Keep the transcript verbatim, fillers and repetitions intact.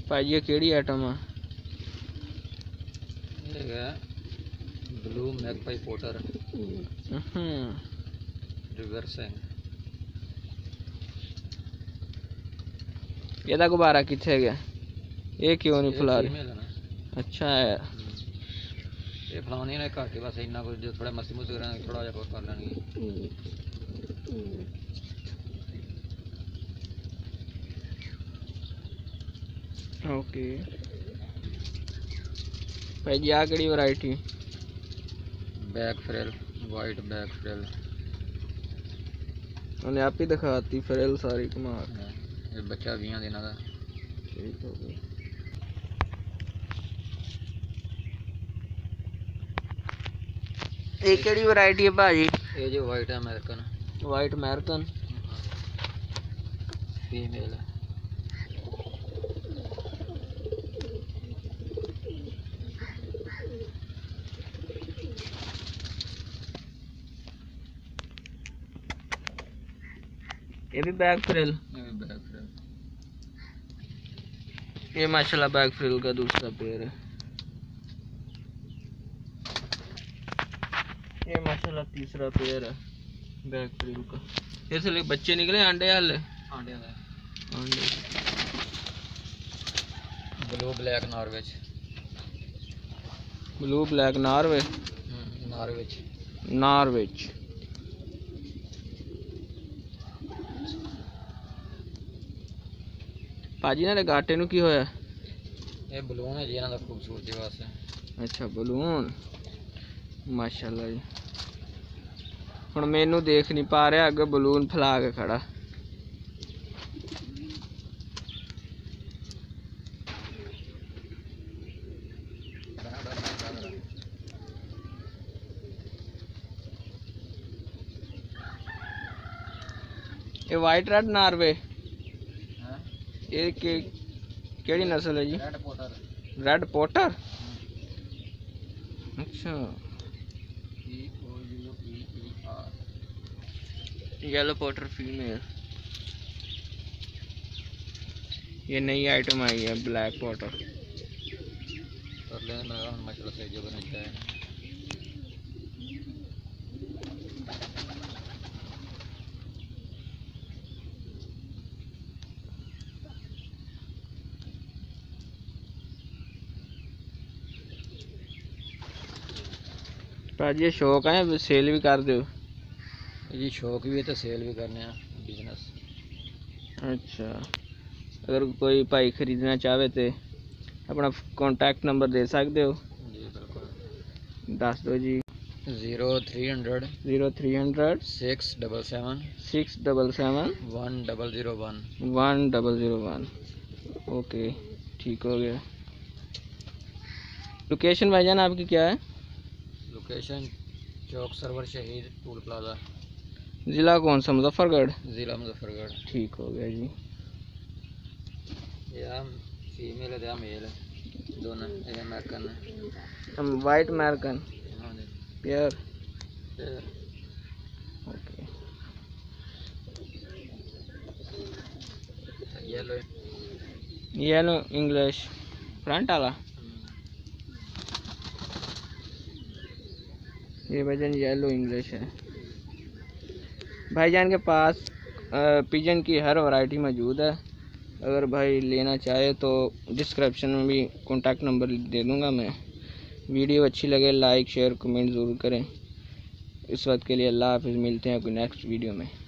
भाई ये केड़ी आइटम है? ये है ब्लू मैगपाई पोटर रिवर्सिंग। ਇਹਦਾ ਗੁਬਾਰਾ ਕਿੱਥੇ ਗਿਆ? ਇਹ ਕਿਉਂ ਨਹੀਂ ਫੁਲਾ ਰਹੀ? फीमेल है ना। अच्छा है। ये फलानी ने घट बस इन्ना कुछ जो थोड़ा मस्ती मुस्ती करेंगे थोड़ा जा कर लेंगे। ओके भाई जी आ केड़ी variety? Back frill white back frill उन्हें आप ही दिखाती फ्रिल सारी कमाल। ये बच्चा बीस दिनों का। ठीक हो गया। ये केड़ी वैरायटी है भाजी? ये जो white American white American female है। ये भी बैक फ्रिल। ये भी बैक फ्रिल। ये माशाल्लाह बैक फ्रिल का दूसरा पेयर है। ये माशाल्लाह तीसरा पेयर है बैक फ्रिल का। इसलिए बच्चे निकले अंडे वाले आंडे वाले अंडे। ब्लू ब्लैक नॉर्वेज ब्लू ब्लैक नॉर्वे नॉर्वेज नॉर्वेज भाजी ने गाटे नू की होया? ये बलून है जी इन्हां दा खूबसूरती वास्ते। अच्छा बलून माशाल्लाह जी। हुण मैनू देख नहीं पा रहा अगे बलून फैला के खड़ा। ये वाइट रेड नॉर्वे ये के केड़ी नस्ल है जी? Red pouter red pouter. अच्छा येलो पोटर फीमेल। ये नई आइटम आई है ब्लैक पोटर। कर लेने मैं माशाल्लाह से जो बना चाहिए। भाजी ये शौक है सेल भी कर दो? जी शौक भी है तो सेल भी करने हैं बिजनेस। अच्छा अगर कोई भाई खरीदना चाहे तो अपना कॉन्टैक्ट नंबर दे सकते हो? जी बिल्कुल दस दो जी। Zero three hundred zero three hundred six double seven six double seven one double zero one one double zero one. Okay ठीक हो गया। लोकेशन भाईजान आपकी क्या है? लोकेशन चौक सरवर शहीद टूल प्लाजा। ज़िला कौन सा? मुजफ्फरगढ़। ज़िला मुजफ्फरगढ़। ठीक हो गया जी। यह फीमेल है या मेल है दोनों। ये अमेरिकन है वाइट अमेरिकन हाँ जी pair. Pair. Okay yellow yellow English front वाला। ये भाईजान येलो इंग्लिश है। भाईजान के पास पिजन की हर वैरायटी मौजूद है। अगर भाई लेना चाहे तो डिस्क्रिप्शन में भी कॉन्टैक्ट नंबर दे दूंगा मैं। वीडियो अच्छी लगे लाइक शेयर कमेंट ज़रूर करें। इस वक्त के लिए अल्लाह हाफिज़। मिलते हैं कोई नेक्स्ट वीडियो में।